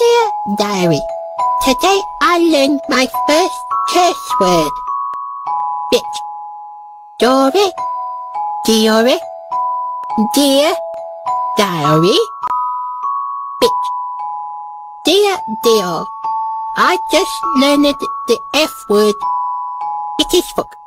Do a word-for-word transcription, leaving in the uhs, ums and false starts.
Dear Diary, today I learned my first curse word. Bitch. Dory. Diori. Dear Diary. Bitch. Dear Dio, I just learned the F word. It is fuck.